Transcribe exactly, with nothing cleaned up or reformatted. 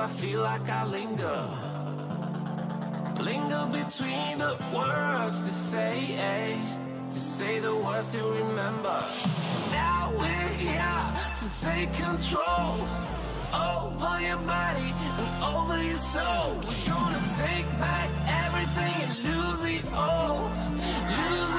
I feel like I linger, linger between the words to say, eh, to say the words to remember. Now we're here to take control over your body and over your soul. We're gonna take back everything and lose it all, lose